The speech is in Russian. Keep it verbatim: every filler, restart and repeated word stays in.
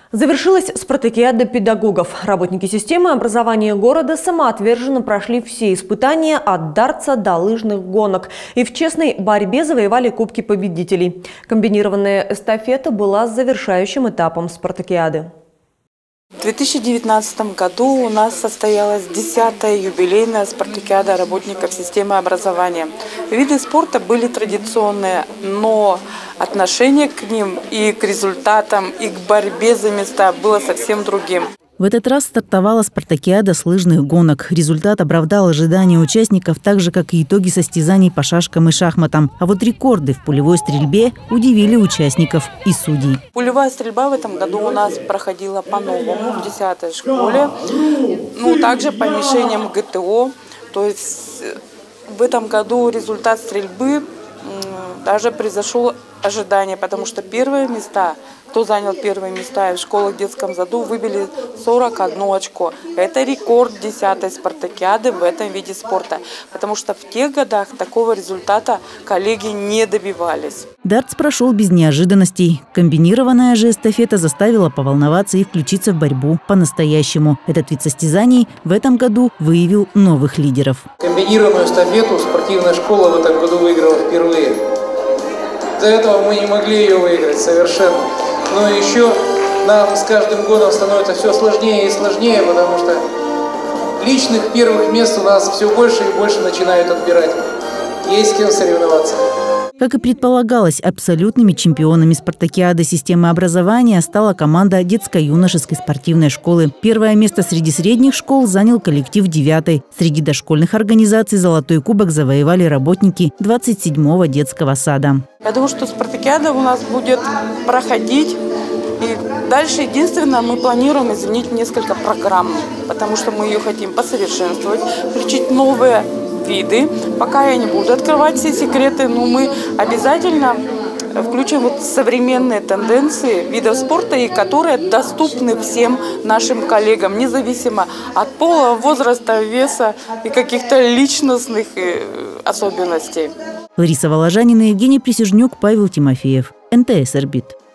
Завершилась спартакиада педагогов. Работники системы образования города самоотверженно прошли все испытания от дартса до лыжных гонок и в честной борьбе завоевали кубки победителей. Комбинированная эстафета была завершающим этапом спартакиады. В две тысячи девятнадцатом году у нас состоялась десятая юбилейная спартакиада работников системы образования. Виды спорта были традиционные, но отношение к ним и к результатам, и к борьбе за места было совсем другим. В этот раз стартовала спартакиада с лыжных гонок. Результат оправдал ожидания участников, так же, как и итоги состязаний по шашкам и шахматам. А вот рекорды в пулевой стрельбе удивили участников и судей. Пулевая стрельба в этом году у нас проходила по-новому в десятой школе. Ну, также по мишеням ГТО. То есть в этом году результат стрельбы даже превзошел ожидания, потому что первые места, кто занял первые места в школах в детском саду, выбили сорок одно очко. Это рекорд десятой спартакиады в этом виде спорта, потому что в тех годах такого результата коллеги не добивались. Дартс прошел без неожиданностей. Комбинированная же эстафета заставила поволноваться и включиться в борьбу по-настоящему. Этот вид состязаний в этом году выявил новых лидеров. Комбинированную эстафету спортивная школа в этом году выиграла впервые. До этого мы не могли ее выиграть совершенно. Но еще нам с каждым годом становится все сложнее и сложнее, потому что личных первых мест у нас все больше и больше начинают отбирать. Есть с кем соревноваться. Как и предполагалось, абсолютными чемпионами спартакиады системы образования стала команда детско-юношеской спортивной школы. Первое место среди средних школ занял коллектив девятой. Среди дошкольных организаций золотой кубок завоевали работники двадцать седьмого детского сада. Я думаю, что спартакиада у нас будет проходить. И дальше единственное, мы планируем изменить несколько программ, потому что мы ее хотим посовершенствовать, включить новые виды. Пока я не буду открывать все секреты, но мы обязательно включим вот современные тенденции видов спорта, и которые доступны всем нашим коллегам, независимо от пола, возраста, веса и каких-то личностных особенностей. Лариса Воложанина, Евгений Присяжнюк, Павел Тимофеев. эн тэ эс «Орбит».